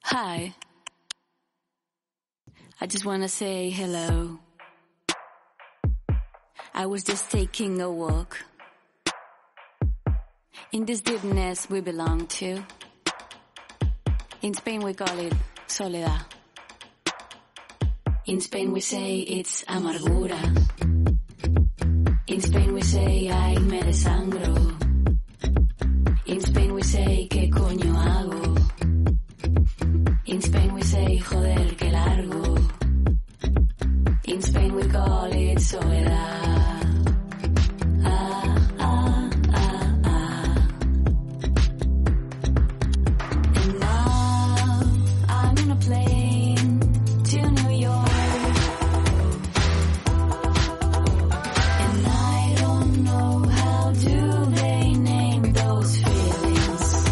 Hi. I just wanna say hello. I was just taking a walk in this deepness we belong to. In Spain we call it Soledad. In Spain we say it's amargura. In Spain we say ay me desangro. In Spain we say ¿qué coño hago? In Spain we say joder que largo. In Spain we call it Soledad. Ah, ah, ah, ah. And now I'm in a plane to New York. And I don't know how do they name those feelings.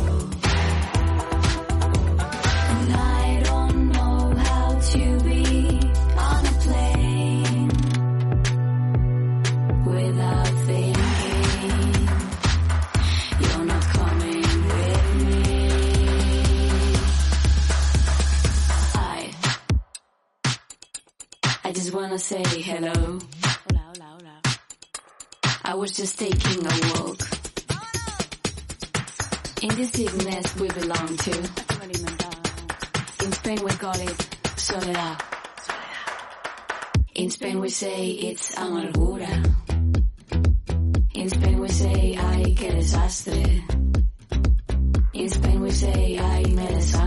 And I don't know how to be on a plane without thinking you're not coming with me. I just wanna say hello. Hola, hola, hola. I was just taking a walk in this deepness we belong to. In Spain we call it Soledad. In Spain we say it's amargura. In Spain we say ay que desastre. In Spain we say ay me desastre.